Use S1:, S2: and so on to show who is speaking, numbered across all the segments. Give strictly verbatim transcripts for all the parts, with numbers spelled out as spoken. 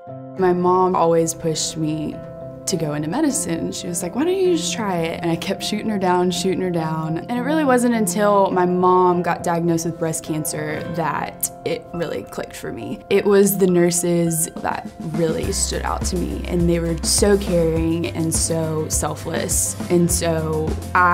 S1: My mom always pushed me to go into medicine. She was like, why don't you just try it? And I kept shooting her down, shooting her down. And it really wasn't until my mom got diagnosed with breast cancer that it really clicked for me. It was the nurses that really stood out to me, and they were so caring and so selfless. And so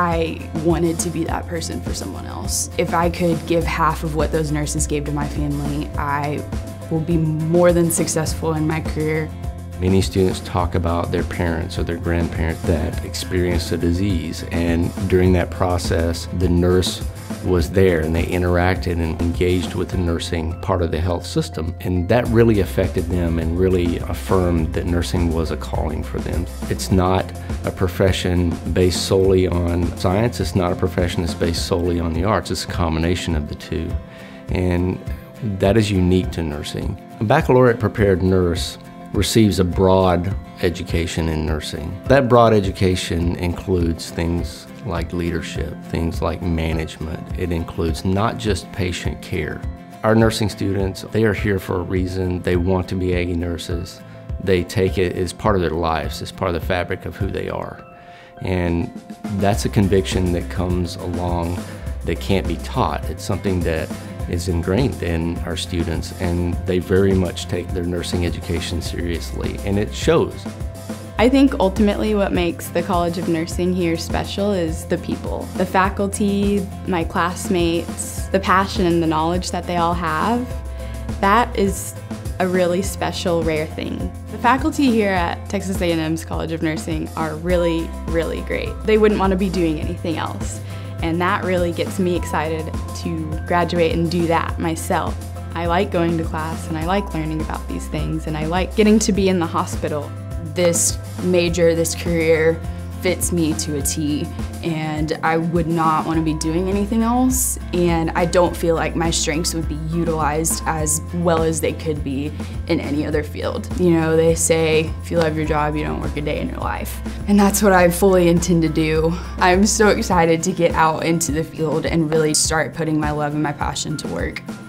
S1: I wanted to be that person for someone else. If I could give half of what those nurses gave to my family, I will be more than successful in my career.
S2: Many students talk about their parents or their grandparents that experienced a disease, and during that process, the nurse was there and they interacted and engaged with the nursing part of the health system, and that really affected them and really affirmed that nursing was a calling for them. It's not a profession based solely on science, it's not a profession that's based solely on the arts, it's a combination of the two, and that is unique to nursing. A baccalaureate prepared nurse receives a broad education in nursing. That broad education includes things like leadership, things like management. It includes not just patient care. Our nursing students, they are here for a reason. They want to be Aggie nurses. They take it as part of their lives, as part of the fabric of who they are. And that's a conviction that comes along that can't be taught. It's something that is ingrained in our students, and they very much take their nursing education seriously, and it shows.
S3: I think ultimately what makes the College of Nursing here special is the people. The faculty, my classmates, the passion and the knowledge that they all have, that is a really special, rare thing. The faculty here at Texas A and M's College of Nursing are really, really great. They wouldn't want to be doing anything else. And that really gets me excited to graduate and do that myself. I like going to class and I like learning about these things, and I like getting to be in the hospital.
S1: This major, this career fits me to a T, and I would not want to be doing anything else, and I don't feel like my strengths would be utilized as well as they could be in any other field. You know, they say if you love your job, you don't work a day in your life, and that's what I fully intend to do. I'm so excited to get out into the field and really start putting my love and my passion to work.